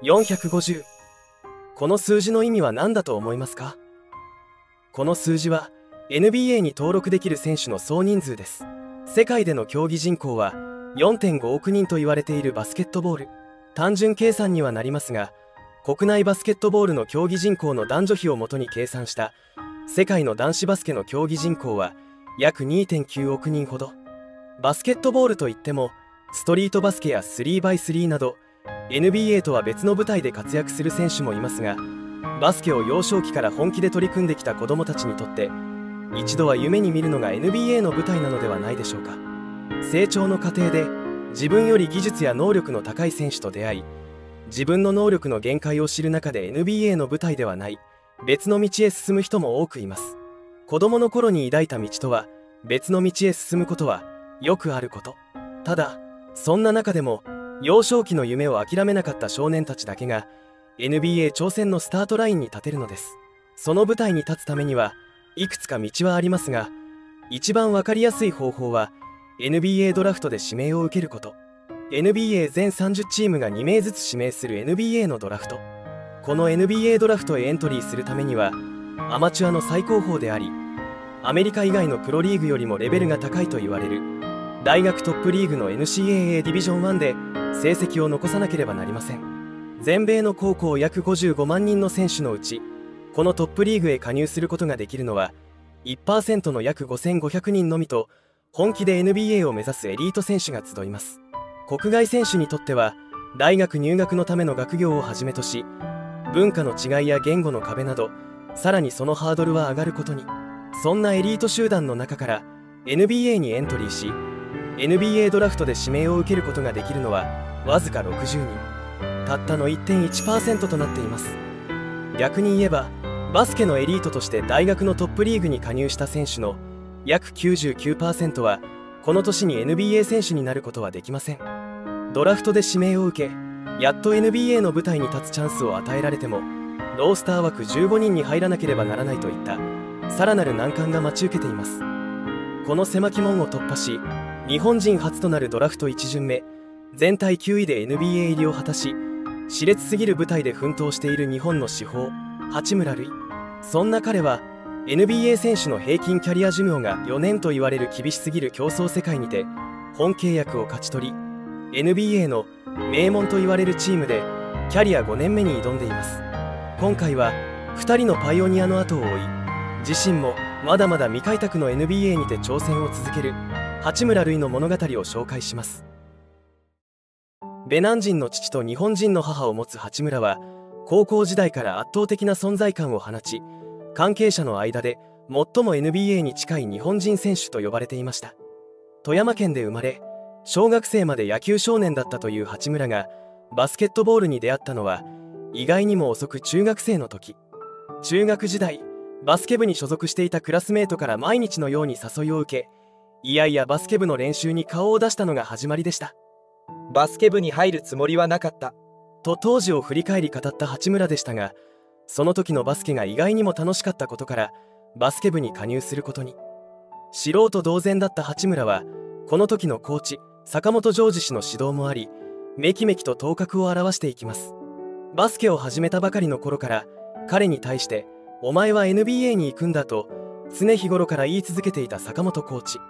450。この数字の意味は何だと思いますか？この数字は NBA に登録できる選手の総人数です。世界での競技人口は 4.5 億人と言われているバスケットボール。単純計算にはなりますが、国内バスケットボールの競技人口の男女比をもとに計算した世界の男子バスケの競技人口は約 2.9 億人ほど。バスケットボールといってもストリートバスケや 3x3 など NBA とは別の舞台で活躍する選手もいますが、バスケを幼少期から本気で取り組んできた子どもたちにとって一度は夢に見るのが NBA の舞台なのではないでしょうか。成長の過程で自分より技術や能力の高い選手と出会い、自分の能力の限界を知る中で NBA の舞台ではない別の道へ進む人も多くいます。子供の頃に抱いた道とは別の道へ進むことはよくあること。ただそんな中でも幼少期の夢を諦めなかった少年たちだけが NBA 挑戦のスタートラインに立てるのです。その舞台に立つためにはいくつか道はありますが、一番わかりやすい方法は NBA ドラフトで指名を受けること。 NBA 全30チームが2名ずつ指名する NBA のドラフト。この NBA ドラフトへエントリーするためにはアマチュアの最高峰であり、アメリカ以外のプロリーグよりもレベルが高いと言われる大学トップリーグの NCAA ディビジョン1で成績を残さなければなりません。全米の高校約55万人の選手のうち、このトップリーグへ加入することができるのは 1% の約5500人のみと、本気で NBA を目指すエリート選手が集います。国外選手にとっては大学入学のための学業をはじめとし、文化の違いや言語の壁などさらにそのハードルは上がることに。そんなエリート集団の中から NBA にエントリーし、 NBA ドラフトで指名を受けることができるのはわずか60人、たったの 1.1% となっています。逆に言えばバスケのエリートとして大学のトップリーグに加入した選手の約 99% はこの年に NBA 選手になることはできません。ドラフトで指名を受け、やっと NBA の舞台に立つチャンスを与えられてもロースター枠15人に入らなければならないといったさらなる難関が待ち受けています。この狭き門を突破し、日本人初となるドラフト1巡目全体9位で NBA 入りを果たし、熾烈すぎる舞台で奮闘している日本の至宝八村塁。そんな彼は NBA 選手の平均キャリア寿命が4年と言われる厳しすぎる競争世界にて本契約を勝ち取り、 NBA の名門と言われるチームでキャリア5年目に挑んでいます。今回は2人のパイオニアの後を追い、自身もまだまだ未開拓の NBA にて挑戦を続ける八村塁の物語を紹介します。ベナン人の父と日本人の母を持つ八村は高校時代から圧倒的な存在感を放ち、関係者の間で最も NBA に近い日本人選手と呼ばれていました。富山県で生まれ、小学生まで野球少年だったという八村がバスケットボールに出会ったのは意外にも遅く中学生の時。中学時代バスケ部に所属していたクラスメートから毎日のように誘いを受け、いやいやバスケ部の練習に顔を出したのが始まりでした。 バスケ部に入るつもりはなかったと当時を振り返り語った八村でしたが、その時のバスケが意外にも楽しかったことからバスケ部に加入することに。素人同然だった八村はこの時のコーチ坂本ジョージ氏の指導もあり、めきめきと頭角を現していきます。バスケを始めたばかりの頃から彼に対してお前は NBA に行くんだと常日頃から言い続けていた坂本コーチ。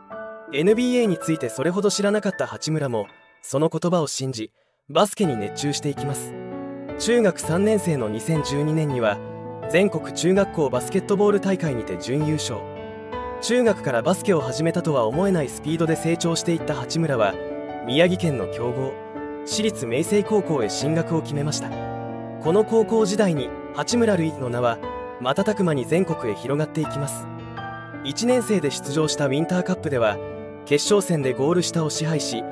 NBA についてそれほど知らなかった八村もその言葉を信じバスケに熱中していきます。中学3年生の2012年には全国中学校バスケットボール大会にて準優勝。中学からバスケを始めたとは思えないスピードで成長していった八村は宮城県の強豪私立明星高校へ進学を決めました。この高校時代に八村塁の名は瞬く間に全国へ広がっていきます。1年生で出場したウィンターカップでは決勝戦でゴール下を支配し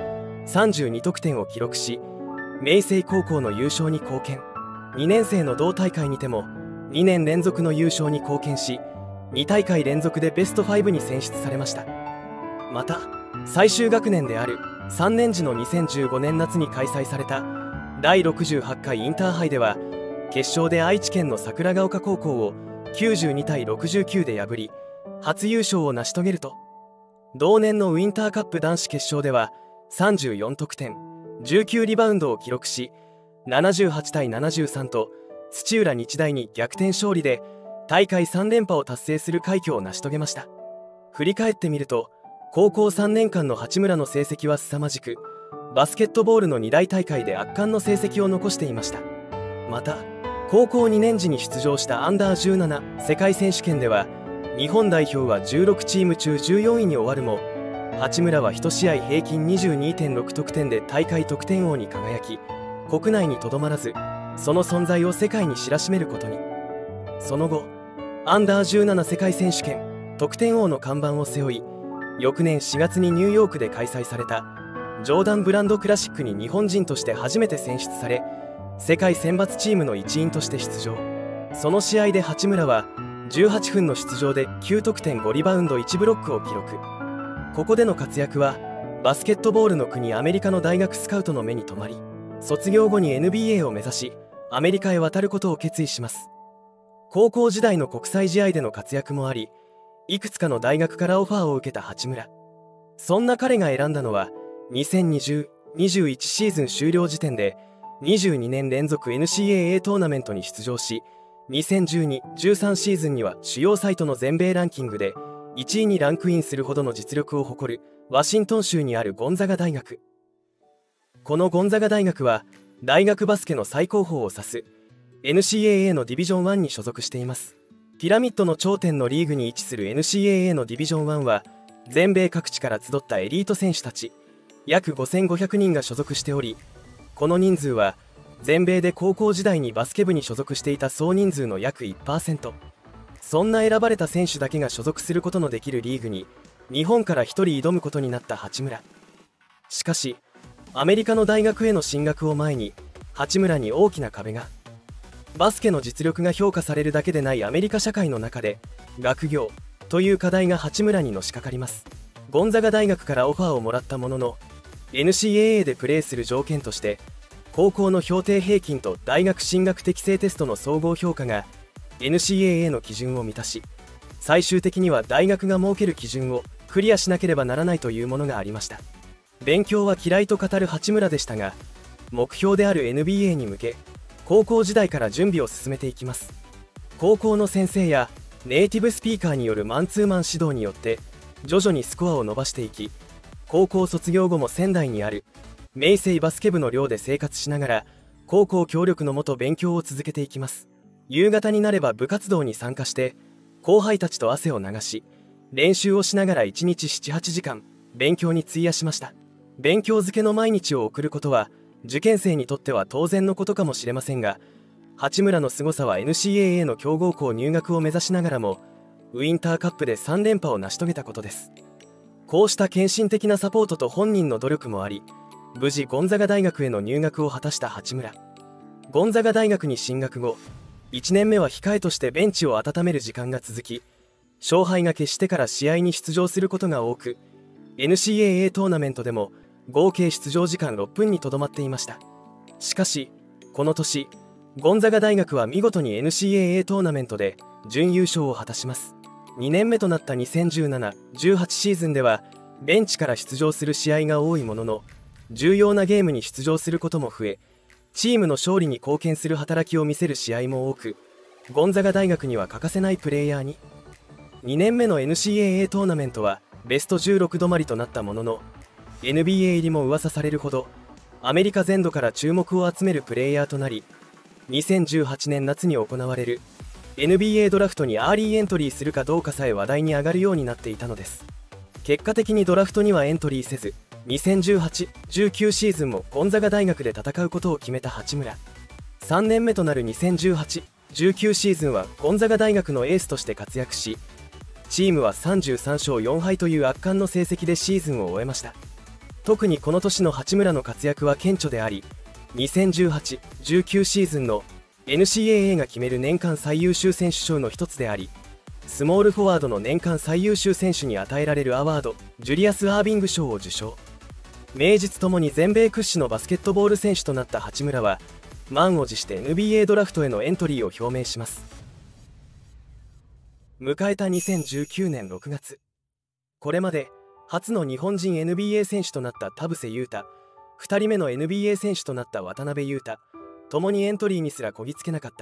32得点を記録し、明星高校の優勝に貢献。2年生の同大会にても2年連続の優勝に貢献し、2大会連続でベスト5に選出されました。また最終学年である3年時の2015年夏に開催された第68回インターハイでは決勝で愛知県の桜ヶ丘高校を92対69で破り初優勝を成し遂げると、同年のウィンターカップ男子決勝では34得点19リバウンドを記録し、 78対73と土浦日大に逆転勝利で大会3連覇を達成する快挙を成し遂げました。振り返ってみると、高校3年間の八村の成績は凄まじく、バスケットボールの2大大会で圧巻の成績を残していました。また高校2年時に出場したアンダー17世界選手権では日本代表は16チーム中14位に終わるも、八村は1試合平均 22.6 得点で大会得点王に輝き、国内にとどまらずその存在を世界に知らしめることに。その後アンダー17世界選手権得点王の看板を背負い、翌年4月にニューヨークで開催されたジョーダンブランドクラシックに日本人として初めて選出され、世界選抜チームの一員として出場。その試合で八村は18分の出場で9得点5リバウンド1ブロックを記録。ここでの活躍はバスケットボールの国アメリカの大学スカウトの目に留まり、卒業後に NBA を目指しアメリカへ渡ることを決意します。高校時代の国際試合での活躍もあり、いくつかの大学からオファーを受けた八村。そんな彼が選んだのは2020-21シーズン終了時点で22年連続 NCAA トーナメントに出場し、2012-13シーズンには主要サイトの全米ランキングで1位にランクインするほどの実力を誇るワシントン州にあるゴンザガ大学。このゴンザガ大学は大学バスケの最高峰を指す NCAA のディビジョン1に所属しています。ピラミッドの頂点のリーグに位置する NCAA のディビジョン1は全米各地から集ったエリート選手たち約5500人が所属しており、この人数は全米で高校時代にバスケ部に所属していた総人数の約 1%。 そんな選ばれた選手だけが所属することのできるリーグに日本から1人挑むことになった八村。しかしアメリカの大学への進学を前に八村に大きな壁が。バスケの実力が評価されるだけでないアメリカ社会の中で学業という課題が八村にのしかかります。ゴンザガ大学からオファーをもらったものの NCAA でプレーする条件として高校の評定平均と大学進学適正テストの総合評価が NCAA の基準を満たし、最終的には大学が設ける基準をクリアしなければならないというものがありました。勉強は嫌いと語る八村でしたが、目標である NBA に向け高校時代から準備を進めていきます。高校の先生やネイティブスピーカーによるマンツーマン指導によって徐々にスコアを伸ばしていき、高校卒業後も仙台にある明星バスケ部の寮で生活しながら高校協力のもと勉強を続けていきます。夕方になれば部活動に参加して後輩たちと汗を流し練習をしながら1日 7,8 時間勉強に費やしました。勉強漬けの毎日を送ることは受験生にとっては当然のことかもしれませんが、八村の凄さは NCAA の強豪校入学を目指しながらもウインターカップで3連覇を成し遂げたことです。こうした献身的なサポートと本人の努力もあり、無事ゴンザガ大学への入学を果たした八村。ゴンザガ大学に進学後1年目は控えとしてベンチを温める時間が続き、勝敗が決してから試合に出場することが多く、 NCAA トーナメントでも合計出場時間6分にとどまっていました。しかしこの年ゴンザガ大学は見事に NCAA トーナメントで準優勝を果たします。2年目となった 2017-18 シーズンではベンチから出場する試合が多いものの、重要なゲームに出場することも増え、チームの勝利に貢献する働きを見せる試合も多く、ゴンザガ大学には欠かせないプレイヤーに。2年目の NCAA トーナメントはベスト16止まりとなったものの、 NBA 入りも噂されるほどアメリカ全土から注目を集めるプレイヤーとなり、2018年夏に行われる NBA ドラフトにアーリーエントリーするかどうかさえ話題に上がるようになっていたのです。結果的にドラフトにはエントリーせず、2018-19 シーズンもゴンザガ大学で戦うことを決めた八村。3年目となる2018-19シーズンはゴンザガ大学のエースとして活躍し、チームは33勝4敗という圧巻の成績でシーズンを終えました。特にこの年の八村の活躍は顕著であり、2018-19シーズンの NCAA が決める年間最優秀選手賞の一つであり、スモールフォワードの年間最優秀選手に与えられるアワード、ジュリアス・アービング賞を受賞。名実ともに全米屈指のバスケットボール選手となった八村は満を持して NBA ドラフトへのエントリーを表明します。迎えた2019年6月、これまで初の日本人 NBA 選手となった田臥勇太、2人目の NBA 選手となった渡邊雄太、 共にエントリーにすらこぎつけなかった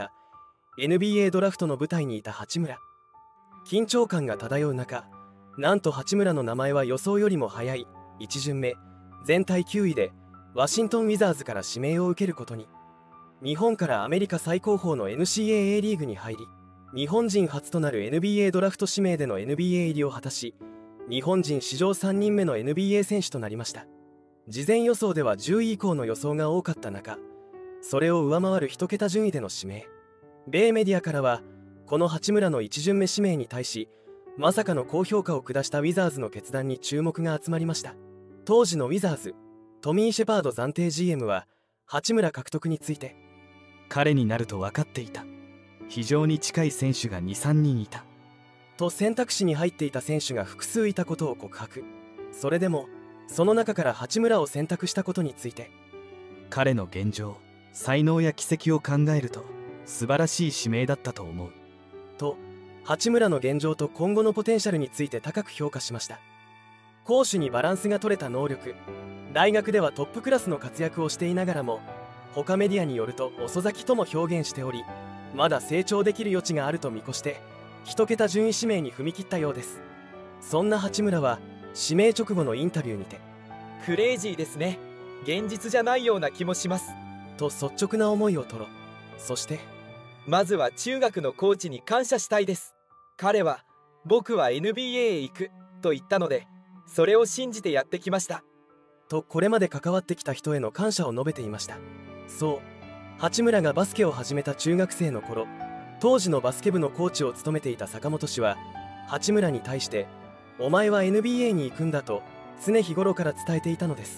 NBA ドラフトの舞台にいた八村。緊張感が漂う中、なんと八村の名前は予想よりも早い1巡目全体9位でワシントン・ウィザーズから指名を受けることに。日本からアメリカ最高峰の NCAA リーグに入り、日本人初となる NBA ドラフト指名での NBA 入りを果たし、日本人史上3人目の NBA 選手となりました。事前予想では10位以降の予想が多かった中、それを上回る1桁順位での指名。米メディアからはこの八村の1巡目指名に対し、まさかの高評価を下したウィザーズの決断に注目が集まりました。当時のウィザーズ、トミー・シェパード暫定 GM は八村獲得について、 彼になると分かっていた。非常に近い選手が 2,3 人いた。 と選択肢に入っていた選手が複数いたことを告白。それでもその中から八村を選択したことについて、 彼の現状、才能や軌跡を考えると素晴らしい指名だったと思う。 と八村の現状と今後のポテンシャルについて高く評価しました。攻守にバランスが取れた能力、大学ではトップクラスの活躍をしていながらも、他メディアによると遅咲きとも表現しており、まだ成長できる余地があると見越して1桁順位指名に踏み切ったようです。そんな八村は指名直後のインタビューにて、 クレイジーですね。現実じゃないような気もします。 と率直な思いを吐露。そしてまずは中学のコーチに感謝したいです。彼は僕は NBA へ行くと言ったので、それを信じてやってきました。 とこれまで関わってきた人への感謝を述べていました。そう、八村がバスケを始めた中学生の頃、当時のバスケ部のコーチを務めていた坂本氏は八村に対して「お前は NBA に行くんだ」と常日頃から伝えていたのです。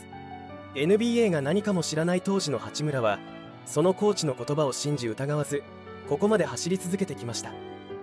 NBA が何かも知らない当時の八村はそのコーチの言葉を信じ疑わず、ここまで走り続けてきました。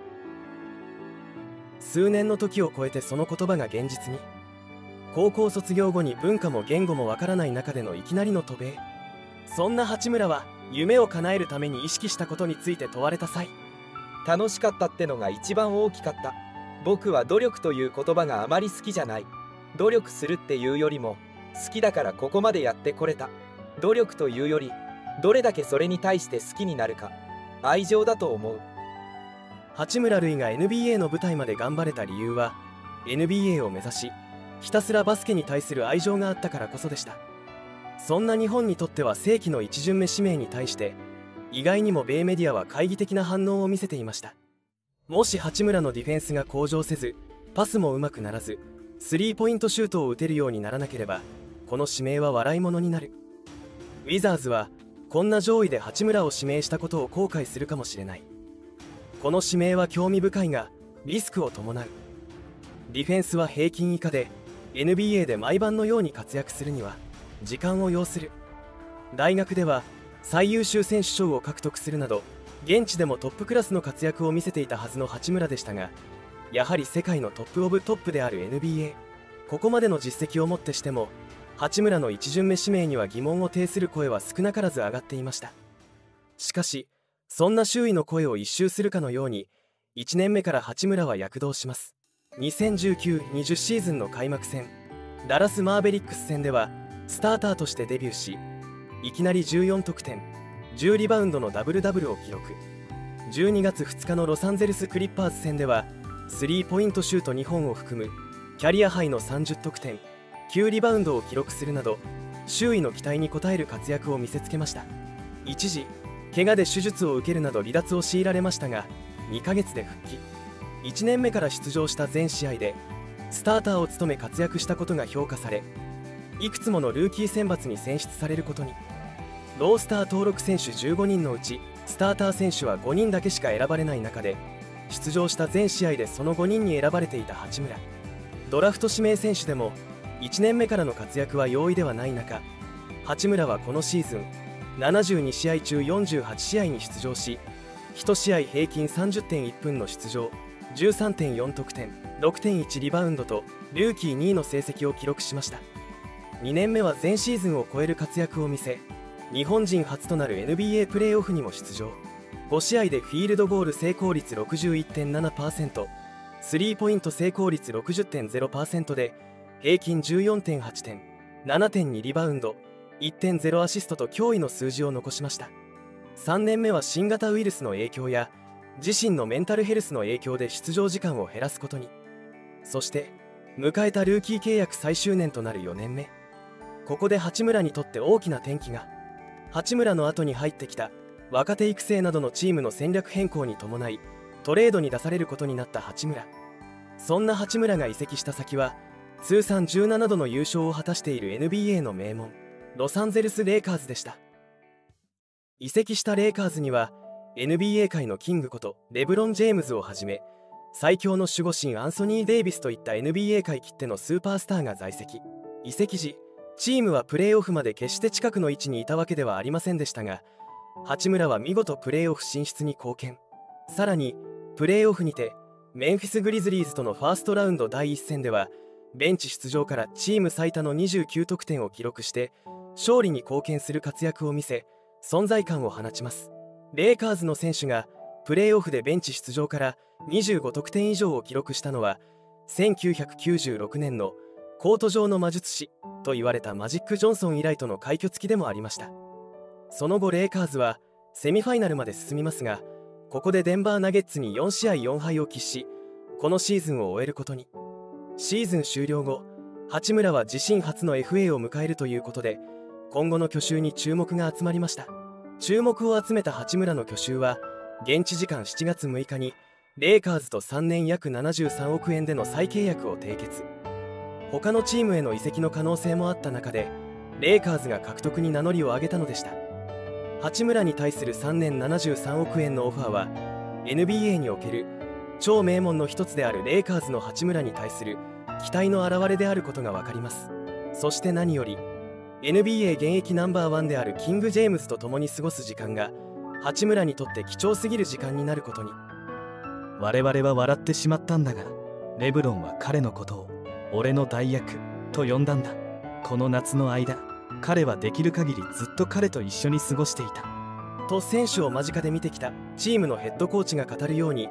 数年の時を超えてその言葉が現実に。高校卒業後に文化も言語もわからない中でのいきなりの渡米。そんな八村は夢を叶えるために意識したことについて問われた際、 楽しかったってのが一番大きかった。僕は努力という言葉があまり好きじゃない。努力するっていうよりも好きだからここまでやってこれた。努力というよりどれだけそれに対して好きになるか、愛情だと思う。 八村塁が NBA の舞台まで頑張れた理由は NBA を目指しひたすらバスケに対する愛情があったからこそでした。そんな日本にとっては世紀の1巡目指名に対して意外にも米メディアは懐疑的な反応を見せていました。もし八村のディフェンスが向上せず、パスもうまくならず、スリーポイントシュートを打てるようにならなければ、この指名は笑い物になる。ウィザーズはこんな上位で八村を指名したことを後悔するかもしれない。この指名は興味深いがリスクを伴う。ディフェンスは平均以下で NBA で毎晩のように活躍するには時間を要する。大学では最優秀選手賞を獲得するなど現地でもトップクラスの活躍を見せていたはずの八村でしたが、やはり世界のトップオブトップである NBA、 ここまでの実績をもってしても八村の1巡目指名には疑問を呈する声は少なからず上がっていました。しかしそんな周囲の声を一蹴するかのように1年目から八村は躍動します。2019-20シーズンの開幕戦ダラス・マーベリックス戦ではスターターとしてデビューし、いきなり14得点10リバウンドのダブルダブルを記録。12月2日のロサンゼルス・クリッパーズ戦ではスリーポイントシュート2本を含むキャリアハイの30得点9リバウンドを記録するなど周囲の期待に応える活躍を見せつけました。一時怪我で手術を受けるなど離脱を強いられましたが2ヶ月で復帰。1年目から出場した全試合でスターターを務め活躍したことが評価され、いくつものルーキー選抜に選出されることに。ロースター登録選手15人のうちスターター選手は5人だけしか選ばれない中で、出場した全試合でその5人に選ばれていた八村。ドラフト指名選手でも1年目からの活躍は容易ではない中、八村はこのシーズン72試合中48試合に出場し、1試合平均 30.1 分の出場 13.4 得点 6.1 リバウンドとルーキー2位の成績を記録しました。2年目は前シーズンを超える活躍を見せ、日本人初となる NBA プレーオフにも出場。5試合でフィールドゴール成功率 61.7%、 スリーポイント成功率 60.0% で平均 14.8 点 7.2 リバウンド 1.0 アシストと驚異の数字を残しました。 3年目は新型ウイルスの影響や自身のメンタルヘルスの影響で出場時間を減らすことに。そして迎えたルーキー契約最終年となる4年目。ここで八村にとって大きな転機が。八村の後に入ってきた若手育成などのチームの戦略変更に伴いトレードに出されることになった八村。そんな八村が移籍した先は通算17度の優勝を果たしている NBA の名門ロサンゼルス・レイカーズでした。移籍したレイカーズには NBA 界のキングことレブロン・ジェームズをはじめ最強の守護神アンソニー・デイビスといった NBA 界きってのスーパースターが在籍。移籍時チームはプレーオフまで決して近くの位置にいたわけではありませんでしたが、八村は見事プレーオフ進出に貢献。さらにプレーオフにてメンフィス・グリズリーズとのファーストラウンド第1戦ではベンチ出場からチーム最多の29得点を記録して勝利に貢献する活躍を見せ存在感を放ちます。レイカーズの選手がプレーオフでベンチ出場から25得点以上を記録したのは1996年のコート上の魔術師と言われたマジック・ジョンソン以来との快挙付きでもありました。その後レイカーズはセミファイナルまで進みますが、ここでデンバーナゲッツに4試合4敗を喫しこのシーズンを終えることに。シーズン終了後八村は自身初の FA を迎えるということで今後の去就に注目が集まりました。注目を集めた八村の去就は現地時間7月6日にレイカーズと3年約73億円での再契約を締結。他のチームへの移籍の可能性もあった中でレイカーズが獲得に名乗りを上げたのでした。八村に対する3年73億円のオファーは NBA における超名門の一つであるレイカーズの八村に対する期待の表れであることが分かります。そして何より NBA 現役ナンバーワンであるキング・ジェームズと共に過ごす時間が八村にとって貴重すぎる時間になることに。 我々は笑ってしまったんだが、レブロンは彼のことを俺の代役と呼んだんだ。この夏の間彼はできる限りずっと彼と一緒に過ごしていたと選手を間近で見てきたチームのヘッドコーチが語るように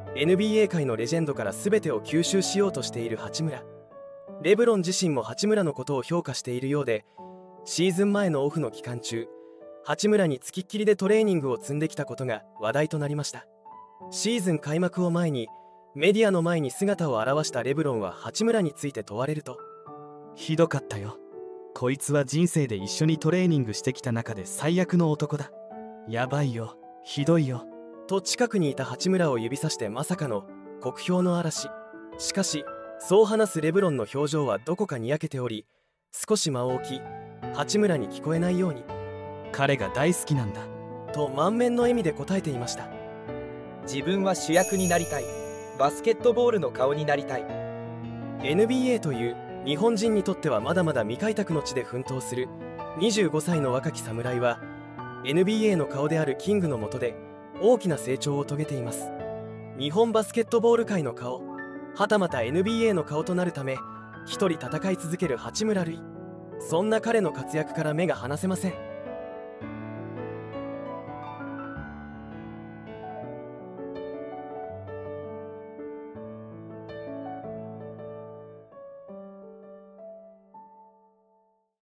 NBA 界のレジェンドから全てを吸収しようとしている八村。レブロン自身も八村のことを評価しているようで、シーズン前のオフの期間中八村につきっきりでトレーニングを積んできたことが話題となりました。シーズン開幕を前にメディアの前に姿を現したレブロンは八村について問われると、 ひどかったよ。こいつは人生で一緒にトレーニングしてきた中で最悪の男だ。やばいよ、ひどいよと近くにいた八村を指さしてまさかの酷評の嵐。しかしそう話すレブロンの表情はどこかにやけており、少し間を置き八村に聞こえないように、 彼が大好きなんだと満面の笑みで答えていました。 自分は主役になりたい。バスケットボールの顔になりたい。 NBA という日本人にとってはまだまだ未開拓の地で奮闘する25歳の若き侍は NBA の顔であるキングの下で大きな成長を遂げています。日本バスケットボール界の顔、はたまた NBA の顔となるため一人戦い続ける八村塁。そんな彼の活躍から目が離せません。